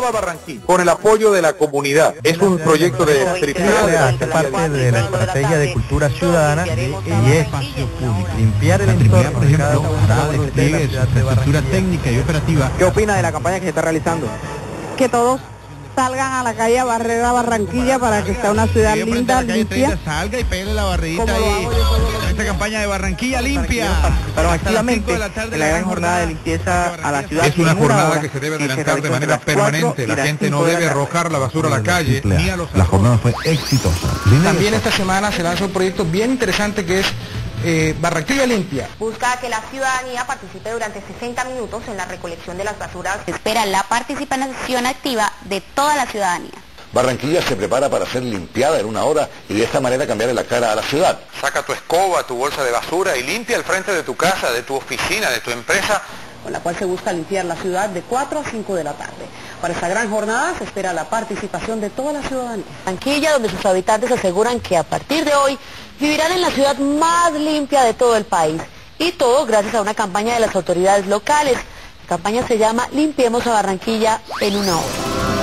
Innova Barranquilla, con el apoyo de la comunidad. Es un proyecto de AAA, hace parte de la estrategia de cultura ciudadana y es limpiar el entorno de cada una de las infraestructura técnica y operativa. ¿Qué opina de la campaña que se está realizando? Que todos salgan a la calle a barrer a Barranquilla para que sea una ciudad linda, limpia. Salga y pegue la barridita ahí. Esta campaña de Barranquilla limpia. Pero activamente en la gran jornada de limpieza a la ciudad. Es una jornada que se debe adelantar de manera permanente. La gente no debe arrojar la basura a la calle ni a los... La jornada fue exitosa. También esta semana se lanza un proyecto bien interesante que es Barranquilla Limpia. Busca que la ciudadanía participe durante 60 minutos en la recolección de las basuras. Espera la participación activa de toda la ciudadanía. Barranquilla se prepara para ser limpiada en una hora y de esta manera cambiarle la cara a la ciudad. Saca tu escoba, tu bolsa de basura y limpia el frente de tu casa, de tu oficina, de tu empresa, con la cual se busca limpiar la ciudad de 4 a 5 de la tarde. Para esta gran jornada se espera la participación de toda la ciudadanía. Barranquilla, donde sus habitantes aseguran que a partir de hoy vivirán en la ciudad más limpia de todo el país. Y todo gracias a una campaña de las autoridades locales. La campaña se llama Limpiemos a Barranquilla en una hora.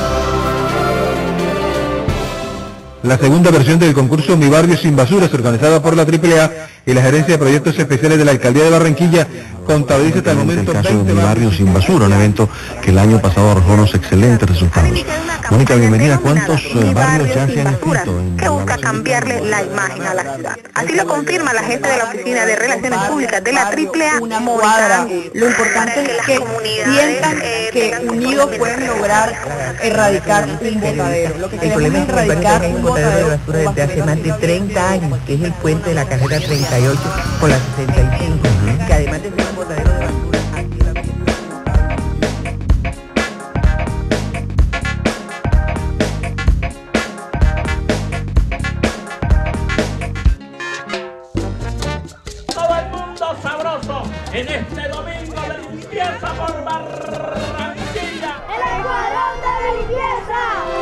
La segunda versión del concurso Mi Barrio Sin Basuras, organizada por la AAA y la Gerencia de Proyectos Especiales de la Alcaldía de Barranquilla, contabiliza hasta el momento el caso de Mi Barrio Sin Basura, un evento que el año pasado arrojó unos excelentes resultados. Mónica, bienvenida. ¿Cuántos barrios ya se han inscrito? Que busca cambiarle la imagen a la ciudad. Así lo confirma la jefe de la Oficina de Relaciones Públicas de la AAA, Mónica. Lo importante es que sientan que unidos pueden lograr erradicar un botadero. Lo que queremos es erradicar un botadero de basura desde hace más de 30 años, que es el puente de la carrera 38 con la 65, que además de ser un botadero de basura, aquí la... Todo el mundo sabroso en este domingo de limpieza por Barranquilla. ¡El escuadrón de limpieza!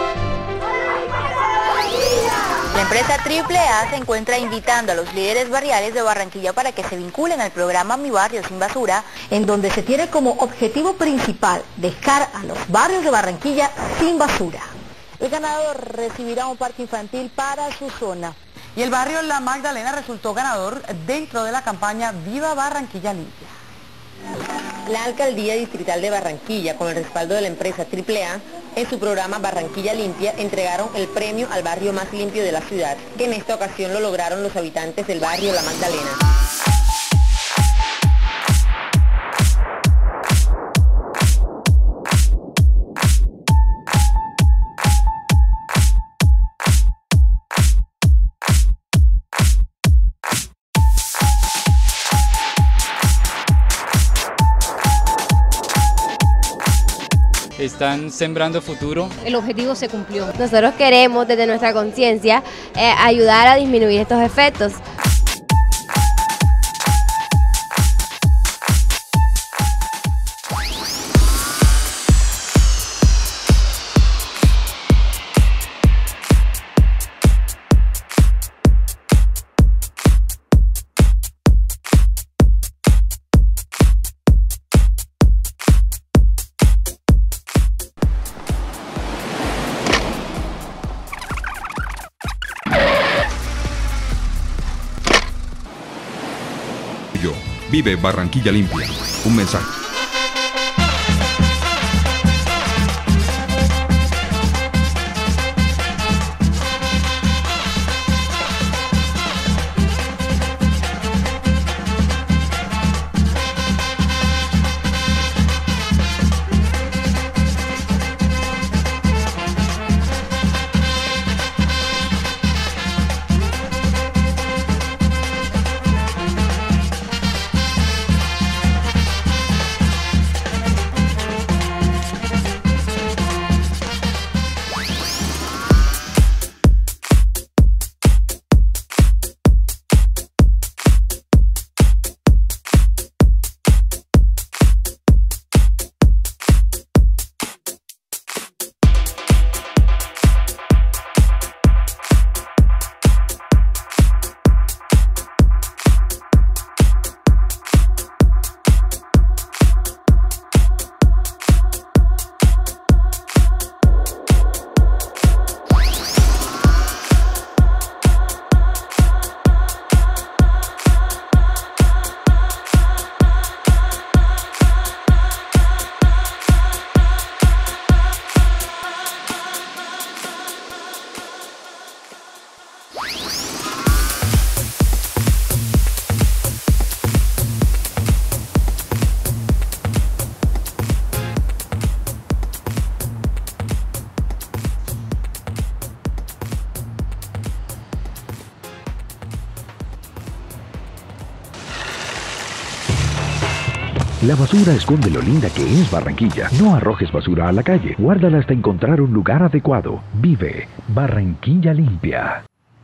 La empresa AAA se encuentra invitando a los líderes barriales de Barranquilla para que se vinculen al programa Mi Barrio Sin Basura, en donde se tiene como objetivo principal dejar a los barrios de Barranquilla sin basura. El ganador recibirá un parque infantil para su zona. Y el barrio La Magdalena resultó ganador dentro de la campaña Viva Barranquilla Limpia. La Alcaldía Distrital de Barranquilla, con el respaldo de la empresa AAA, en su programa Barranquilla Limpia, entregaron el premio al barrio más limpio de la ciudad, que en esta ocasión lo lograron los habitantes del barrio La Magdalena. Están sembrando futuro. El objetivo se cumplió. Nosotros queremos desde nuestra conciencia ayudar a disminuir estos efectos. Vive Barranquilla Limpia. Un mensaje. La basura esconde lo linda que es Barranquilla. No arrojes basura a la calle. Guárdala hasta encontrar un lugar adecuado. Vive Barranquilla limpia.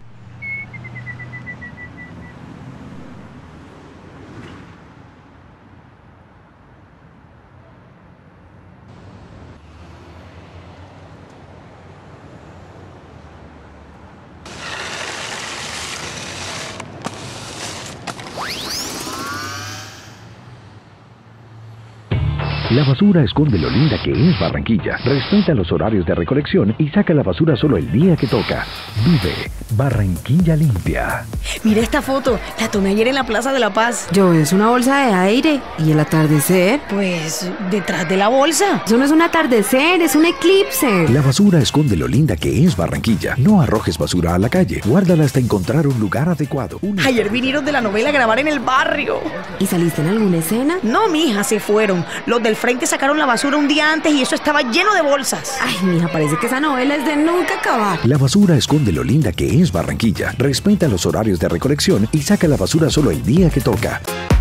La basura esconde lo linda que es Barranquilla. Respeta los horarios de recolección y saca la basura solo el día que toca. Vive Barranquilla limpia. Mira esta foto, la tomé ayer en la Plaza de la Paz. Yo, es una bolsa de aire. ¿Y el atardecer? Pues detrás de la bolsa. Eso no es un atardecer, es un eclipse. La basura esconde lo linda que es Barranquilla. No arrojes basura a la calle. Guárdala hasta encontrar un lugar adecuado. Ayer vinieron de la novela a grabar en el barrio. ¿Y saliste en alguna escena? No, mija, se fueron. Los del frente sacaron la basura un día antes y eso estaba lleno de bolsas. Ay, mija, parece que esa novela es de nunca acabar. La basura esconde lo linda que es Barranquilla. Respeta los horarios de recolección y saca la basura solo el día que toca.